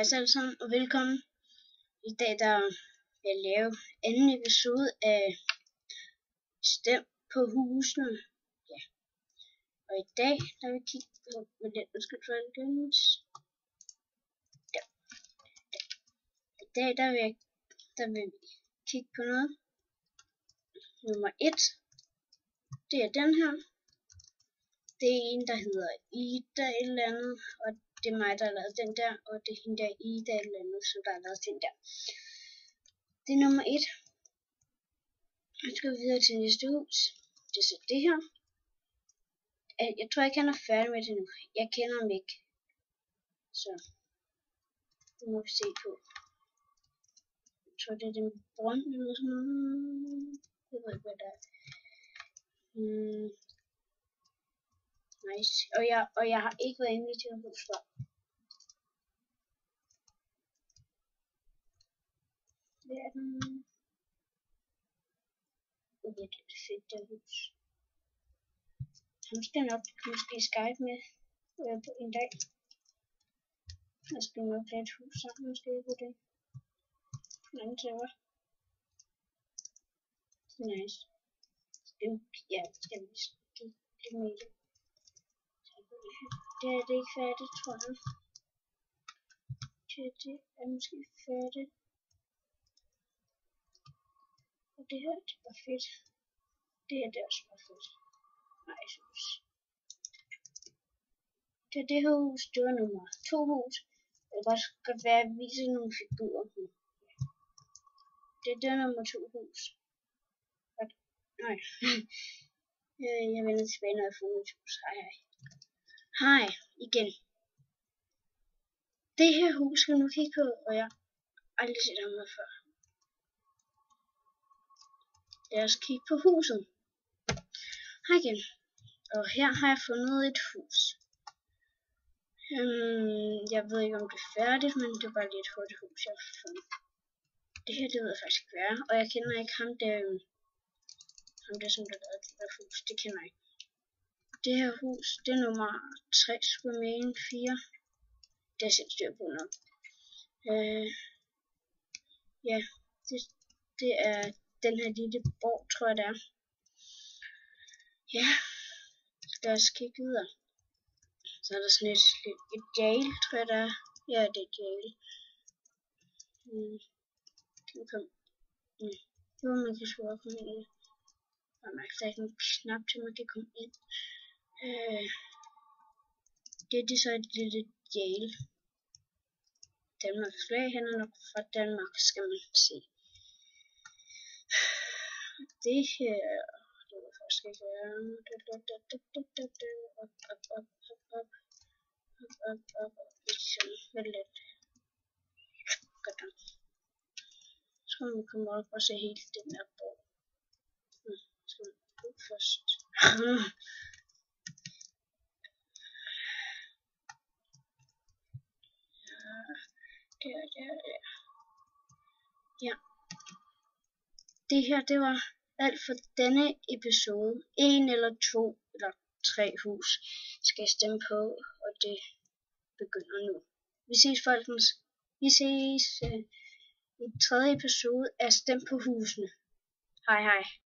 så alle sammen, og velkommen. I dag der vil jeg lave anden episode af Stem på husene. Ja. Og i dag der vil vi kigge på, I dag der vil vi kigge på noget. Nummer 1. Det er den her. Det er en, der hedder Ida et eller andet, og det er mig, der har lavet den der, og det er hende der Ida et eller andet, så der har lavet den der. Det er nummer 1. Nu skal vi videre til næste hus. Det er så det her. Jeg tror ikke, han er færdig med det nu. Jeg kender ham ikke. Så det må vi se på. Jeg tror, det er den brønd eller sådan noget. Jeg ved ikke, hvad der er. Nice. Og jeg har ikke været inde i det her hus før. Det er den. Okay, det er fedt, det hus. Han skal nok måske Skype med på en dag. Jeg skal nok lade et hus sammen, måske på det. Mange server. Nice. Ja, skal vi give med det. Det er det ikke færdigt, tror jeg. Det er måske færdigt. Og det her, det var fedt. Det her, det er også bare fedt. Nice hus. Det er det her hus, det var nummer 2 hus. Det kan også godt være, at jeg viser nogle figurer. Det er nummer 2 hus. Nej. Jeg vender tilbage, når jeg får mit hus. Hej. Hej, igen. Det her hus skal nu kigge på, og jeg har aldrig set ham med før. Lad os kigge på huset. Hej igen. Og her har jeg fundet et hus. Jeg ved ikke, om det er færdigt, men det er bare lidt hurtigt hus, jeg har fundet. Det her, det ved jeg faktisk ikke, hvad er. Og jeg kender ikke ham der som der lavede det der hus. Det kender jeg ikke. Det her hus, det er nummer 3, Superman 4. Det er selv styr på noget. Ja, det er den her lille borg, tror jeg det er. Ja, lad os kigge videre. Så er der sådan et jail, tror jeg det er. Ja, det er et jail. Kan vi komme? Jo, man kan sgu også komme ind. Og man kan ikke en knap til, man kan komme ind. Det er så et lille jail. Danmarks flag, han er nok fra Danmark, skal man se. Det her, det var faktisk ikke være. Op. Lidt let. Godt nok. Så kan man komme op og se helt den her borg. Så man gå først. Ja. Det her, det var alt for denne episode. 1 eller 2 eller 3 hus skal jeg stemme på, og det begynder nu. Vi ses, folkens. Vi ses i 3. episode af Stem på husene. Hej hej.